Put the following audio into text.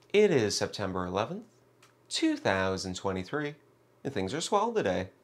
It is September 11th, 2023, and things are swell today.